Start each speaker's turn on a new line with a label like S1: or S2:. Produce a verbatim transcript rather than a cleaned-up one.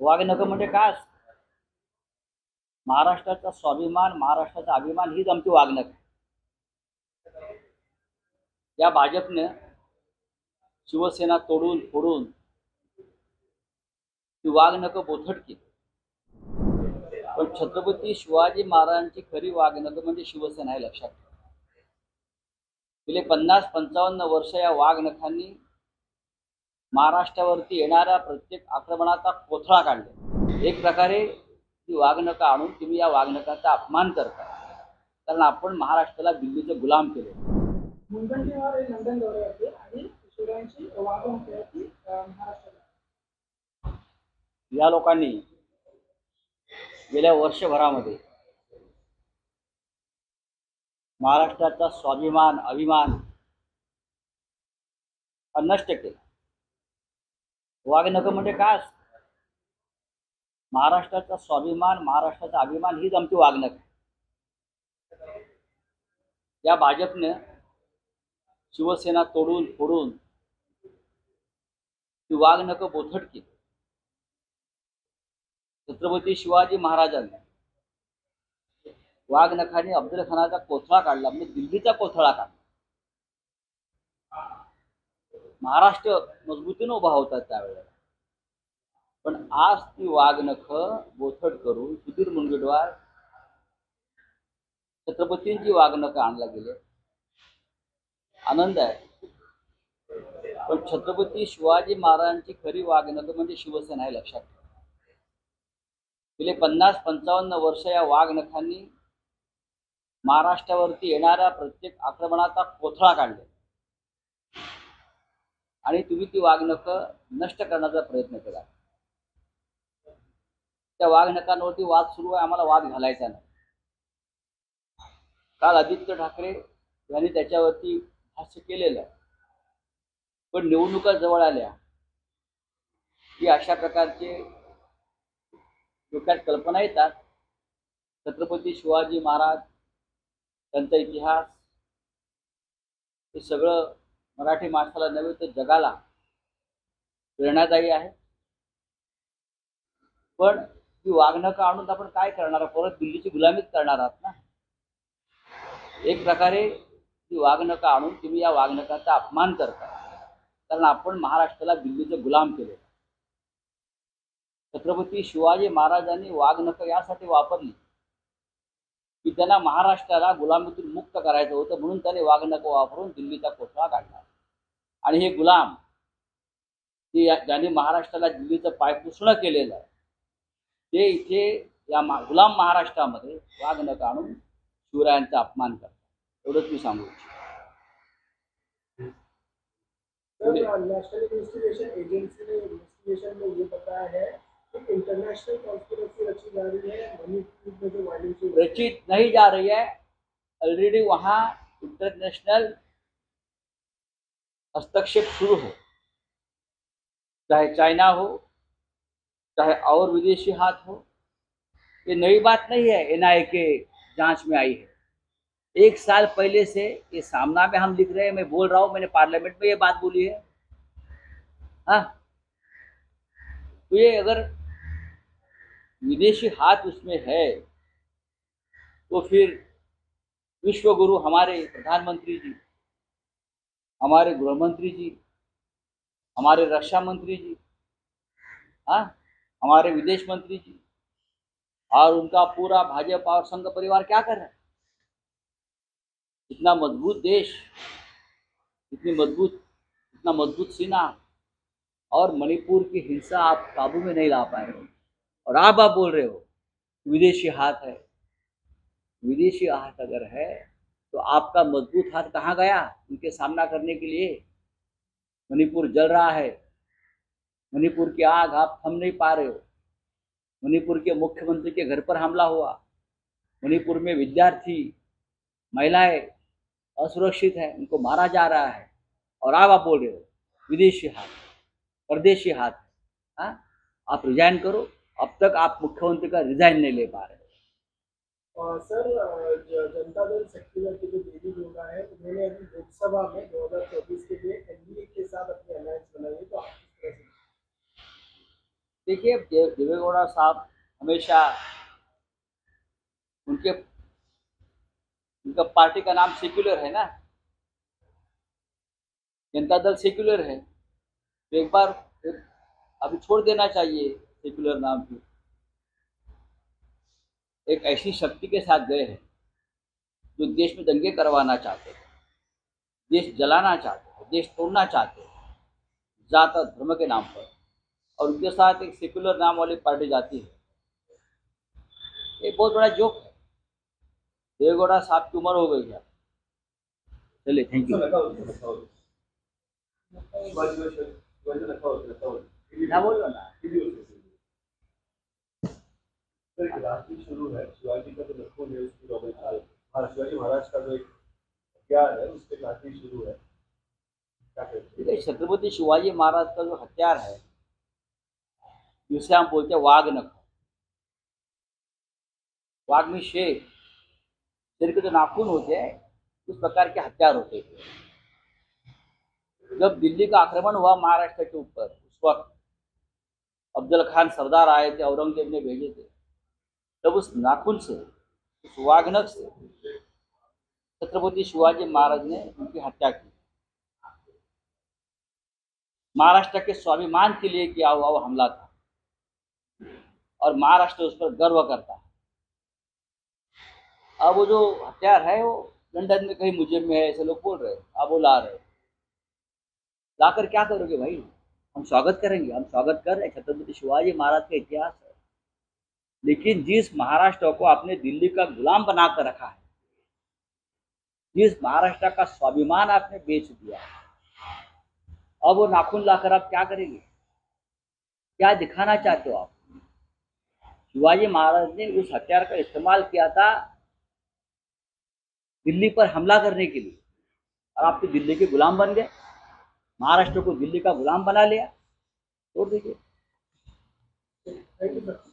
S1: वाघनखं म्हणजे काय असतं? महाराष्ट्राचा स्वाभिमान, महाराष्ट्राचा अभिमान हीच आमची वाघनख आहे. या भाजपने शिवसेना तोडून फोडून ती वाघनखं बोथट केली. पण छत्रपती शिवाजी महाराजांची खरी वाघनख म्हणजे शिवसेना हे लक्षात ठेवा. गेले पन्नास पंचावन्न वर्ष या वाघनखांनी महाराष्ट्रावरती येणाऱ्या प्रत्येक आक्रमणाचा कोथळा काढला. एक प्रकारे ती वाघनखं आणून तुम्ही या वाघनखाचा अपमान करता, कारण आपण महाराष्ट्राला दिल्लीचे गुलाम केले.
S2: मुनगंटीवार हे लंडन दौऱ्यावरती आणि शिवरायांची वाघनख होती महाराष्ट्राला.
S1: या लोकांनी गेल्या वर्षभरामध्ये महाराष्ट्राचा स्वाभिमान अभिमान नष्ट केला. वाघनखं म्हणजे काय असतं? महाराष्ट्राचा स्वाभिमान, महाराष्ट्राचा अभिमान हीच आमची वाघनख आहे. या भाजपने शिवसेना तोडून फोडून ती वाघनखं बोथट केली. छत्रपती शिवाजी महाराजांनी वाघनखांनी अफजल खानाचा कोथळा काढला, म्हणजे दिल्लीचा कोथळा काढला. महाराष्ट्र मजबूतीने उभा होता त्यावेळेला. पण आज ती वाघनखं बोथट करून सुधीर मुनगंटीवार छत्रपतींची वाघनखं आणला गेले. आनंद आहे. पण छत्रपती शिवाजी महाराजांची खरी वाघनखं म्हणजे शिवसेना हे लक्षात ठेवा. गेले पन्नास पंचावन्न वर्ष या वाघनखांनी महाराष्ट्रावरती येणाऱ्या प्रत्येक आक्रमणाचा कोथळा काढला आणि तुम्ही ती वाघनखं नष्ट करण्याचा प्रयत्न केला. त्या वाघनखांवरती वाद सुरू आहे, आम्हाला वाद घालायचा नाही. काल आदित्य ठाकरे यांनी त्याच्यावरती भाष्य केलेलं आहे. पण निवडणुका जवळ आल्या की अशा प्रकारचे डोक्यात कल्पना येतात. छत्रपती शिवाजी महाराज, त्यांचा इतिहास हे सगळं मराठी माणसाला नव्हे तर जगाला प्रेरणादायी आहे. पण ती वाघनखं आणून आपण काय करणार? परत दिल्लीची गुलामीच करणार आहात ना. एक प्रकारे ती वाघनखं आणून तुम्ही या वाघनखाचा अपमान करता, कारण आपण महाराष्ट्राला दिल्लीचे गुलाम केले. छत्रपती शिवाजी महाराजांनी वाघनखं यासाठी वापरली की त्यांना महाराष्ट्राला गुलामीतून मुक्त करायचं होतं, म्हणून त्याने वाघनखं वापरून दिल्लीचा कोथळा काढला. आणि हे गुलाम की ज्यांनी महाराष्ट्राला दिल्लीचं पायपुसणं केलेलं आहे, ते इथे या गुलाम महाराष्ट्रामध्ये वाघनखं आणून शिवरायांचा अपमान करतात. एवढंच मी सांगू इच्छितो.
S2: नेशनल इन्वेस्टिगेशन एजेंसी ने इन्वेस्टिगेशन में ये बताया है कि इंटरनेशनल कॉन्स्पिरेसी रची जा रही है मणिपुर में जो वायलेंस
S1: रचित नहीं जा रही है. ऑलरेडी वहाँ इंटरनेशनल हस्तक्षेप शुरू है, चाहे चाइना हो चाहे और विदेशी हाथ हो. ये नई बात नहीं है, एनआईए के जांच में आई है. एक साल पहले से ये सामना में हम लिख रहे हैं, मैं बोल रहा हूँ, मैंने पार्लियामेंट में ये बात बोली है. हाँ, तो ये अगर विदेशी हाथ उसमें है तो फिर विश्वगुरु हमारे प्रधानमंत्री जी, हमारे गृहमंत्री जी, हमारे रक्षा मंत्री जी, हाँ, हमारे विदेश मंत्री जी और उनका पूरा भाजपा और संघ परिवार क्या कर रहा है? इतना मजबूत देश, इतनी मजबूत इतना मजबूत सीना, और मणिपुर की हिंसा आप काबू में नहीं ला पाए हो, और आप आप बोल रहे हो विदेशी हाथ है. विदेशी हाथ अगर है तो आपका मजबूत हाथ कहाँ गया उनके सामना करने के लिए? मणिपुर जल रहा है, मणिपुर की आग आप थम नहीं पा रहे हो. मणिपुर के मुख्यमंत्री के घर पर हमला हुआ, मणिपुर में विद्यार्थी महिलाएं असुरक्षित है, उनको मारा जा रहा है, और आप आप बोल रहे हो विदेशी हाथ, परदेशी हाथ. हाँ, आप रिजाइन करो. अब तक आप मुख्यमंत्री का रिजाइन नहीं ले पा रहे.
S2: और सर, जनता दल सेक्युलर के जो देवी गौड़ा है, उन्होंने अभी लोकसभा में दो हज़ार चौबीस के लिए एनडीए के साथ अपनी अलायंस बनाई है, तो आप किस तरह से?
S1: देखिए, देव देवेगौड़ा साहब हमेशा उनके उनका पार्टी का नाम सेक्युलर है ना, जनता दल सेक्युलर है, तो एक बार अभी छोड़ देना चाहिए सेक्युलर नाम भी। एक ऐसी शक्ति के साथ गए हैं जो देश में दंगे करवाना चाहते हैं, देश जलाना चाहते हैं, देश तोड़ना चाहते हैं जात और धर्म के नाम पर, और उनके साथ एक सेक्युलर नाम वाली पार्टी जाती है। ये बहुत बड़ा जोक है। देवेगौड़ा साहब की उम्र हो गई है। चलिए, थैंक यू। क्या बोल रहा ना,
S3: राजनीति शुरू है, शिवाजी का जो लखनऊ है उसकी नौबल चाल, शिवाजी महाराज का जो एक हथियार है उसके राजनीति शुरू है। क्या कहते
S1: देखिए, छत्रपति शिवाजी महाराज का जो हथियार है, जिसे हम बोलते हैं वाघ नख, वाघ में शेर, शेर के जो नाखून होते हैं उस प्रकार के हथियार होते थे। जब दिल्ली का आक्रमण हुआ महाराष्ट्र के ऊपर, उस वक्त अफजल खान सरदार आए थे, औरंगजेब ने भेजे थे, तब उस नाखून से, उस वाघनख से छत्रपति शिवाजी महाराज ने उनकी हत्या की। महाराष्ट्र के स्वाभिमान के लिए किया हुआ वो हमला था, और महाराष्ट्र उस पर गर्व करता है। अब वो जो हथियार है वो लंदन में कहीं म्यूजियम में है, ऐसे लोग बोल रहे हैं, अब वो ला रहे, लाकर क्या करोगे भाई? हम स्वागत करेंगे, हम स्वागत कर रहे हैं, छत्रपति शिवाजी महाराज का इतिहास है। लेकिन जिस महाराष्ट्र को आपने दिल्ली का गुलाम बनाकर रखा है, जिस महाराष्ट्र का स्वाभिमान आपने बेच दिया, अब वो नाखून लाकर आप क्या करेंगे? क्या दिखाना चाहते हो आप? शिवाजी महाराज ने उस हथियार का इस्तेमाल किया था दिल्ली पर हमला करने के लिए, और आप तो दिल्ली के गुलाम बन गए, महाराष्ट्र को दिल्ली का गुलाम बना लिया। छोड़ दीजिए।
S2: Thank you sir.